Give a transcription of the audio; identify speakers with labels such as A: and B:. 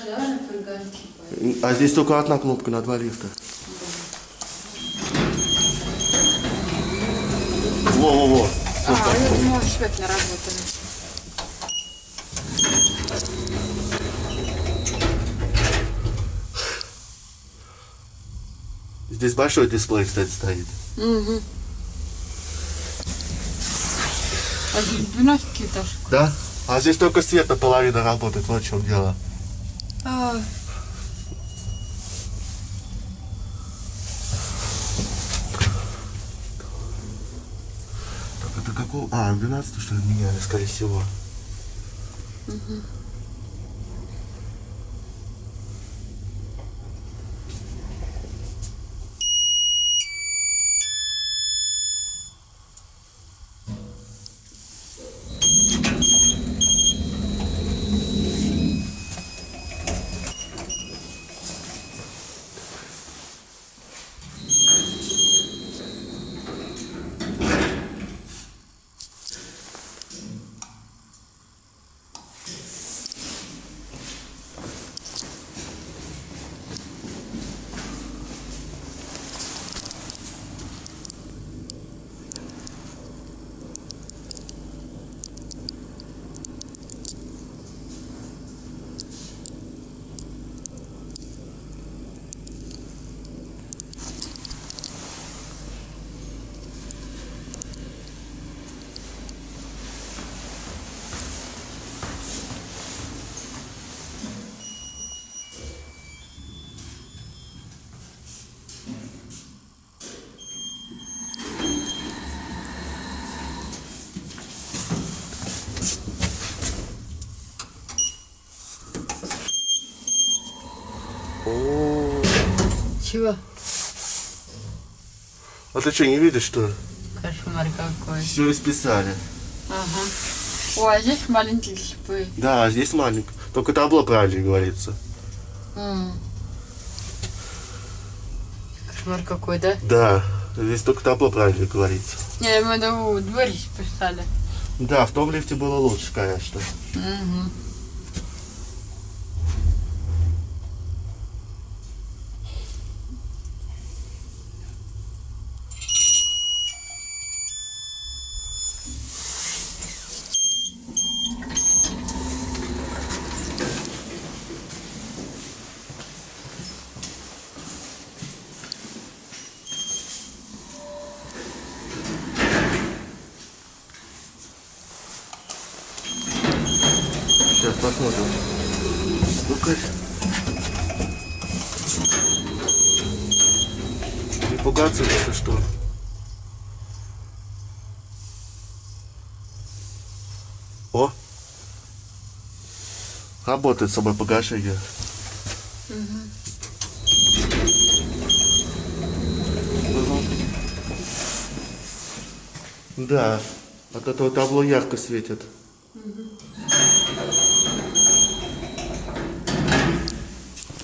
A: А здесь только одна кнопка на 2 лифта. Во-во-во.
B: Я думала, свет наработанный.
A: Здесь большой дисплей, кстати, стоит.
B: Угу. А здесь 12 этаж.
A: Да? А здесь только свет наполовину работает, вот в чем дело.
B: А...
A: Так, это какого? А, 12 что ли, меняли, скорее всего.
B: Угу. Чего?
A: А ты что, не видишь, что ли?
B: Кошмар какой.
A: Все исписали.
B: Ага. О, а здесь маленький дисплей.
A: Да, здесь маленький. Только табло правильно говорится.
B: Кошмар какой, да?
A: Да, здесь только табло правильно говорится.
B: Не, я имею в виду, двери списали.
A: Да, в том лифте было лучше, конечно.
B: Угу.
A: Сейчас посмотрим. Ну-ка. Не пугаться, если что. О! Работает с собой погашение.
B: Угу.
A: Да, от этого табло ярко светит.
B: Угу.